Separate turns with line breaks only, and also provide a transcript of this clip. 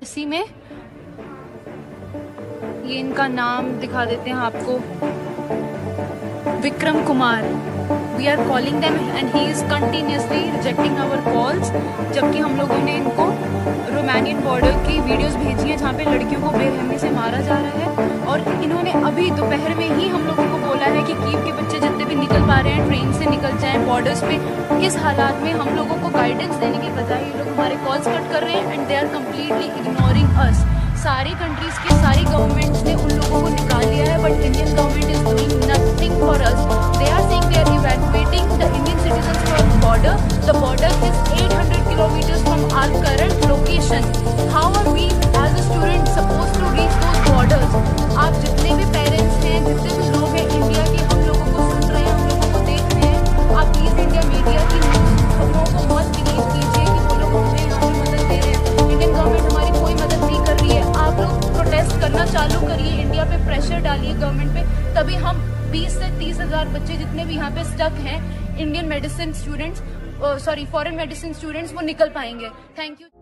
इसी में ये इनका नाम दिखा देते हैं आपको, Vikram Kumar. We are calling them and he is continuously rejecting our calls, जबकि हम लोगों ने इनको रोमानियन बॉर्डर की वीडियोस भेजी हैं जहाँ पे लड़कियों को बेरहमी से मारा जा रहा है। और इन्होंने अभी दोपहर में ही हम लोगों को बोला है कि कीव के बच्चे जितने भी निकल पा रहे हैं ट्रेन से निकल जाएं बॉर्डर्स पे। इस हालात में हम लोगों को गाइडेंस देने की बजाय ये लोग हमारे कॉल्स कट कर रहे हैं and they are completely ignoring us. सारी कंट्रीज के सारी गवर्नमेंट्स ने उन लोगों को निकाल लिया है, but Indian government is doing nothing for us. They are saying they are evacuating the Indian citizens from border. The border is 800 kilometres from our current location. How are we as a student suppose to reach those borders? आप जितने भी parents हैं, जितने भी लोग हैं India के, हम लोगों को सुन रहे हैं, हम लोगों को देख रहे हैं, आप प्लीज इंडिया मीडिया की खबरों को मत बिलीव कीजिए कि वो लोग हमें यहाँ पे मदद दे रहे हैं। इंडियन गवर्नमेंट हमारी कोई मदद नहीं कर रही है। आप लोग प्रोटेस्ट करना चालू करिए, इंडिया पे प्रेशर डालिए गवर्नमेंट पे, तभी हम 20 से 30 हज़ार बच्चे जितने भी यहाँ पे स्टक हैं, Indian medicine students, sorry foreign medicine students, वो निकल पाएंगे। Thank you.